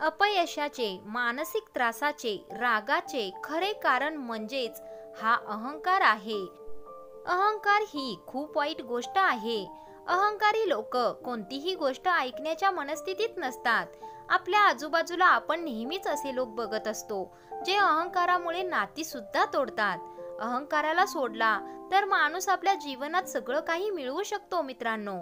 अपयशाचे, मानसिक त्रासाचे, रागाचे खरे कारण म्हणजेच हा अहंकार आहे। अहंकार ही खूप वाईट गोष्ट आहे। अहंकारी लोक कोणतीही गोष्ट ऐकण्याच्या मनस्थितीत नसतात। आपल्या आजूबाजूला आपण नेहमीच असे लोक बघत असतो जे अहंकारामुळे नाती सुद्धा तोडतात। अहंकाराला सोडला तर माणूस आपल्या जीवनात सगळं काही मिळवू शकतो मित्रांनो।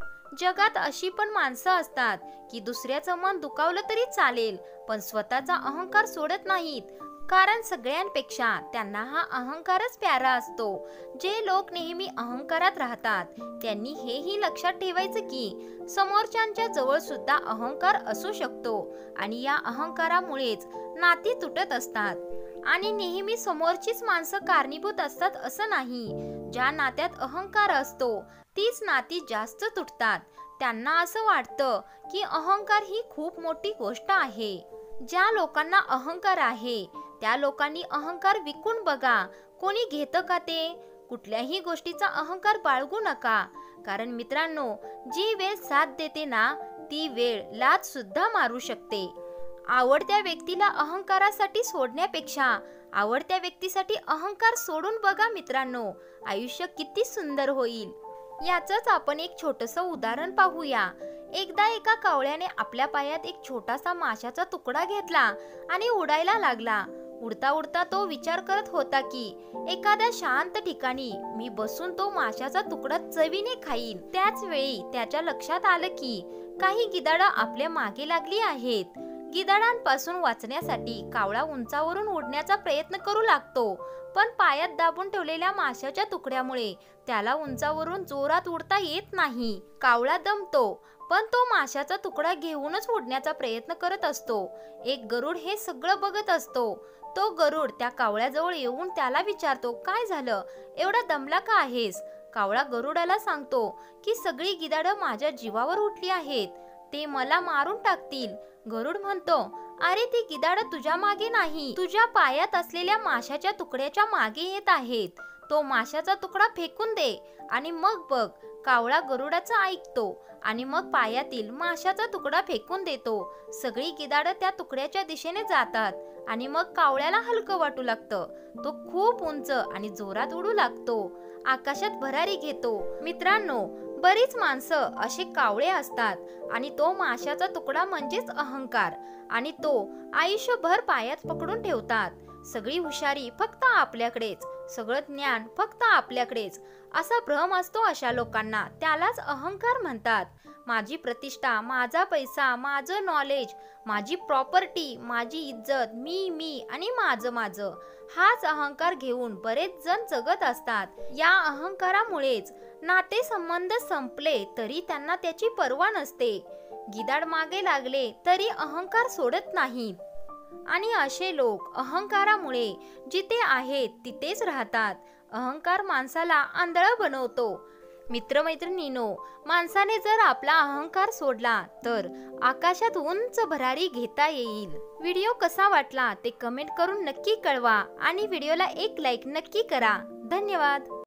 जगात अशी पण माणसं असतात की दुसऱ्याचं मन दुखावलं तरी चालेल पण स्वतःचा अहंकार सोडत नाहीत, कारण सगळ्यांपेक्षा त्यांना हा अहंकारच प्यारा असतो। जे लोक नेहमी अहंकारात राहतात त्यांनी हेही लक्षात ठेवायचं की समोरच्यांच्या जवळ सुद्धा अहंकार असू शकतो आणि या अहंकारामुळेच नाती तुटत असतात। आणि नेहमी समोरचीच माणसं कारणीभूत असतात असं नाही। ज्या नात्यात अहंकार असतो तीच नाती जास्त तुटतात। त्यांना असं वाटतं की अहंकार ही खूप मोठी गोष्ट आहे। ज्या लोकांना अहंकार आहे त्या लोकांनी अहंकार विकून बघा, कोणी घेतं का ते? कुठल्याही गोष्टीचा अहंकार बाळगू नका, कारण मित्रांनो जी वेळ साथ देते ना ती वेळ लाथ सुद्धा मारू शकते। आवडत्या व्यक्तीला अहंकारासाठी सोडण्यापेक्षा आवडत्या व्यक्तीसाठी अहंकार सोडून बघा मित्रांनो, आयुष्य किती सुंदर होईल। याचंच आपण एक छोटंसं उदाहरण पाहूया। एकदा एका कावळ्याने आपल्या पायात एक छोटासा माशाचा तुकडा घेतला आणि उडायला लागला। उडता उडता तो विचार करत होता की एखाद्या शांत ठिकाणी मी बसून तो माशाचा तुकडा चवीने खाईन। त्याच वेळी त्याच्या लक्षात आलं की काही गिधाडं आपल्या मागे लागली आहेत। गिधाडांपासून वाचण्यासाठी कावळा उंचावरून उडण्याचा प्रयत्न करू लागतो, पण पायात दाबून ठेवलेल्या माशाच्या तुकड्यामुळे त्याला उंचावरून जोरात उडता येत नाही। कावळा दमतो, पण तो माशाचा तुकडा घेऊनच उडण्याचा प्रयत्न करत असतो। एक गरुड हे सगळं बघत असतो। तो गरुड त्या कावळ्याजवळ येऊन त्याला विचारतो, काय झालं, एवढा दमला का आहेस? कावळा गरुडाला सांगतो की सगळी गिधाडं माझ्या जीवावर उठली आहेत, ते मला मारून टाकतील। गरुड म्हणतो, अरे ती गिधाडं तुझ्या मागे नाही, तुझ्या पायात असलेल्या माशाच्या तुकड्याच्या मागे येत आहेत। तो माशाचा तुकडा फेकून दे आणि मग बघ। कावळा गरुडाचं ऐकतो आणि मग पायातील माशाचा तुकडा फेकून देतो। सगळी गिधाडं त्या तुकड्याच्या दिशेने जातात आणि मग कावळ्याला हलकं वाटू लागतं। तो खूप उंच आणि जोरात उडू लागतो, आकाशात भरारी घेतो। मित्रांनो बरीच माणसं असे कावळे असतात आणि तो माशाचा तुकडा म्हणजेच अहंकार, आणि तो आयुष्यभर पायात पकडून ठेवतात। सगळी हुशारी फक्त आपल्याकडेच, सगळं ज्ञान फक्त आपल्याकडेच असा भ्रम असतो अशा लोकांना, त्यालाच अहंकार म्हणतात। माझी प्रतिष्ठा, माझा पैसा, माझं नॉलेज, माझी प्रॉपर्टी, माझी इज्जत, मी आणि माझं हाच अहंकार घेऊन बरेच जण जगत असतात। या अहंकारामुळेच नाते संबंध संपले तरी त्यांना त्याची पर्वा नसते। गिधाड मागे लागले तरी अहंकार सोडत नाहीत, आणि असे लोक अहंकारामुळे जिथे आहेत तिथेच राहतात। अहंकार माणसाला आंधळ बनवतो। मित्रमैत्रिणींनो, माणसाने जर आपला अहंकार सोडला तर आकाशात उंच भरारी घेता येईल। व्हिडिओ कसा वाटला ते कमेंट करून नक्की कळवा आणि व्हिडिओला एक लाईक नक्की करा। धन्यवाद।